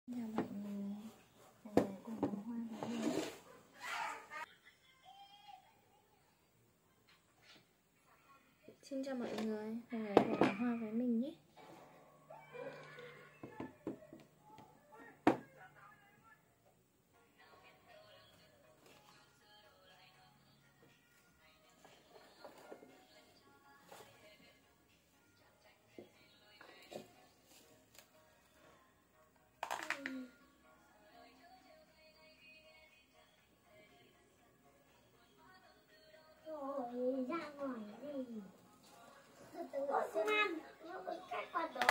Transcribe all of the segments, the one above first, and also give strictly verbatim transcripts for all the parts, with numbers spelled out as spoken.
Chào mọi người, chào mọi người cùng bông hoa với mình. Xin chào mọi người, mọi người cùng bông hoa với mình nhé. Rồi ra ngoài đi. Từ từ xem ăn, nhưng mà cách qua đó.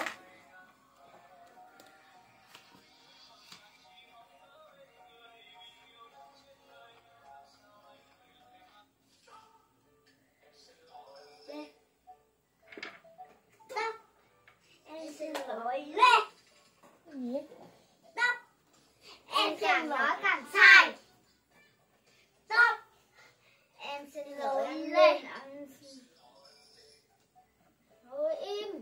Đây. Stop. Em xin lỗi lên. Gì? Stop. Em càng nói càng sai. Stop. Em xin lỗi lên. Thôi im.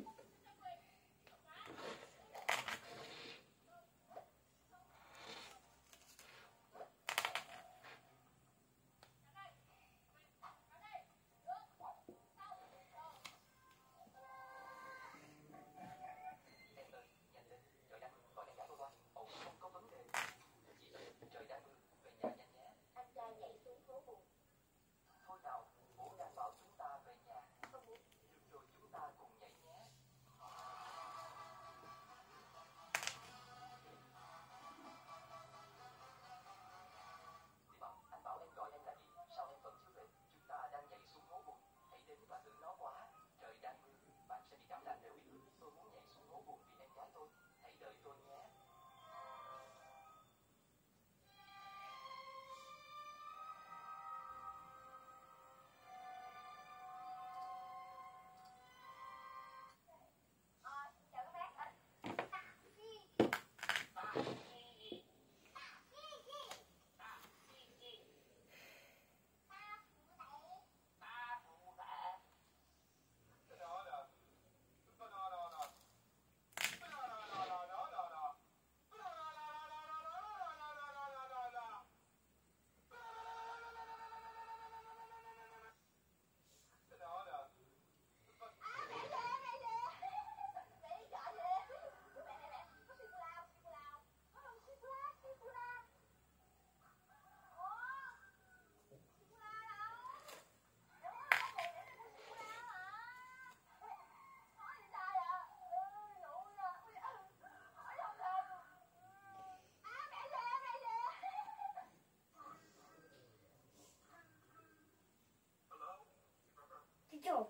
Chụp.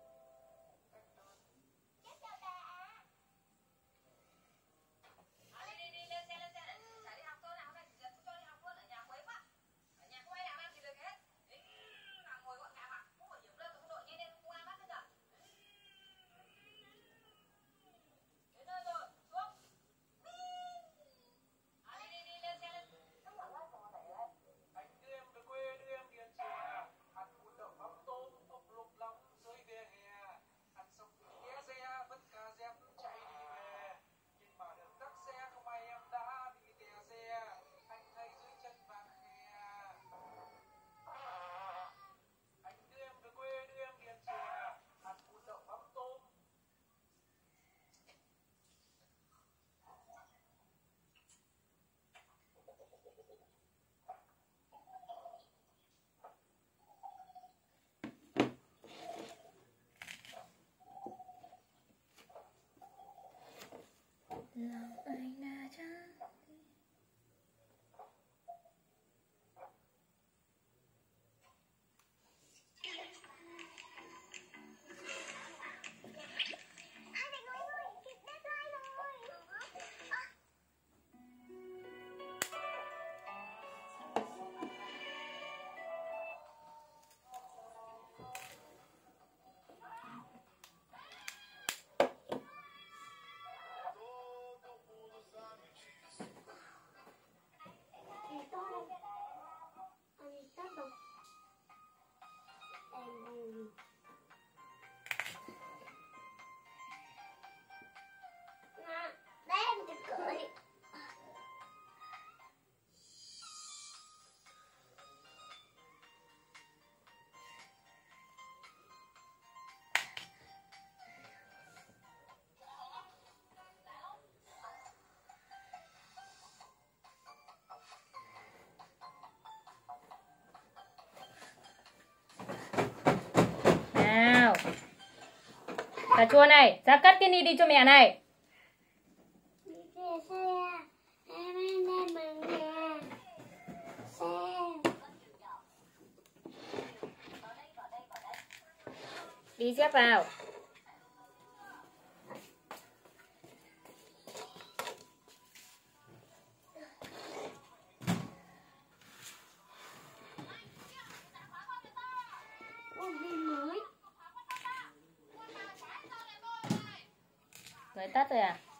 Lòng anh đã trắng. Cà chua này, ra cắt cái ni đi cho mẹ này. Đi về xe. Em em lên bằng nhà. Xe. Đi xếp vào. Ôm đi mới. Rồi tắt rồi à?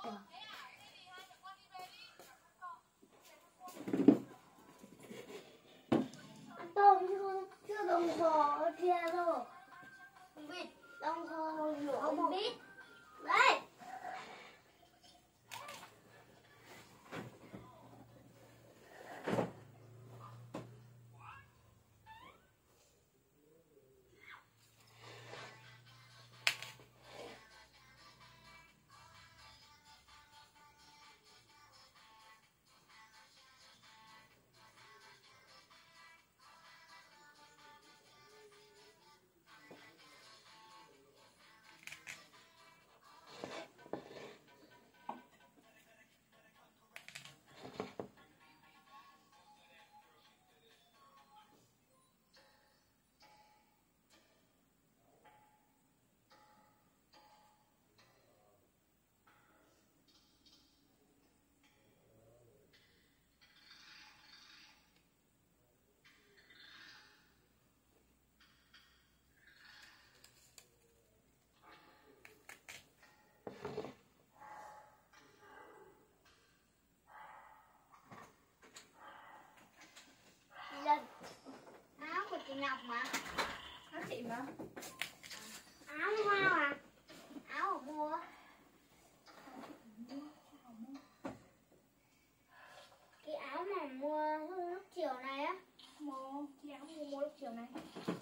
Tôm chưa, chưa đồng hồ ở kia rồi. Vịt đồng hồ nửa một bít. Đấy. Lần. Áo của chị Ngọc mà. Áo chị mà. Áo hoa à? Áo ở mua. Cái áo mà mua lúc chiều này á. Mua, chị áo mua mua lúc chiều này.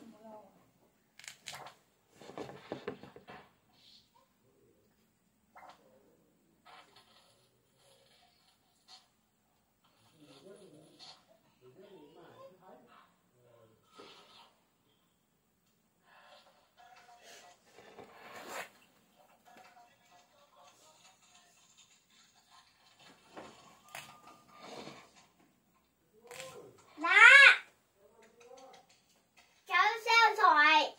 Đã. Cháu sao rồi?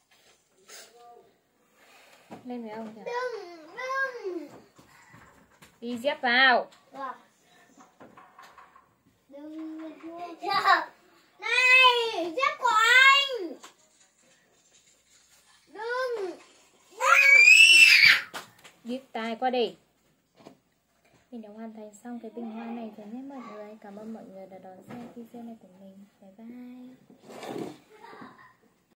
Lên với ông kìa. Đừng, đừng. Đi dép vào. Rồi. Đừng. Chờ. Này, dép của anh. Đừng. Bíp tai qua đi. Mình đã hoàn thành xong cái bình hoa này rồi nhé mọi người. Cảm ơn mọi người đã đón xem video này của mình. Bye bye.